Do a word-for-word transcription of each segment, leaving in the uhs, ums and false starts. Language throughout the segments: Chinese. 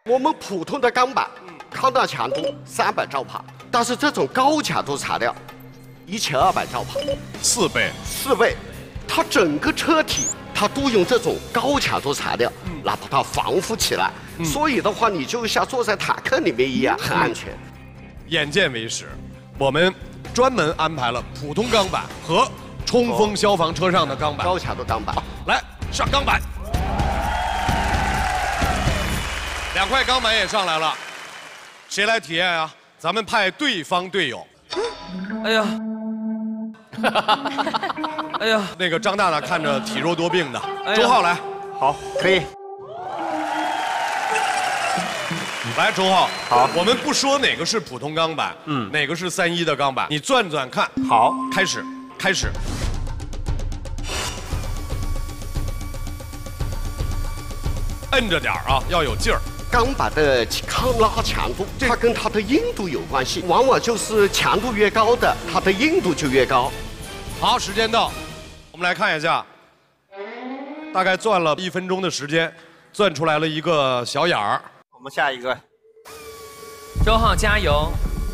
我们普通的钢板，抗弹强度三百兆帕，但是这种高强度材料，一千二百兆帕， 四倍， 四倍。它整个车体它都用这种高强度材料来把它防护起来，所以的话，你就像坐在坦克里面一样，很安全。 眼见为实，我们专门安排了普通钢板和冲锋消防车上的钢板， 高强度钢板， 来上钢板。 两块钢板也上来了，谁来体验啊？咱们派对方队友。 哎呀，哎呀， 那个张大大看着体弱多病的， 哎、 周浩来。 好，可以。 来，周浩。 好， 我们不说哪个是普通钢板，嗯，哪个是三一的钢板，你转转看。 好， 开始，开始。 摁着点儿啊，要有劲儿。 钢板的抗拉强度，它跟它的硬度有关系，往往就是强度越高的，它的硬度就越高。 好，时间到，我们来看一下，大概钻了一分钟的时间，钻出来了一个小眼儿。 我们下一个， 周浩加油！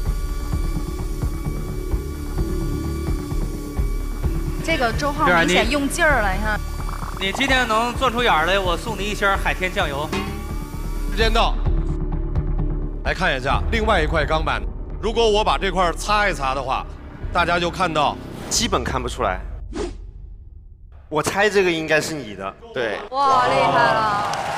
这个周浩明显用劲儿了，你看。 你今天能钻出眼儿来，我送你一箱海天酱油。 时间到，来看一下另外一块钢板。如果我把这块擦一擦的话，大家就看到， 基本看不出来。我猜这个应该是你的。 对。 哇，厉害了！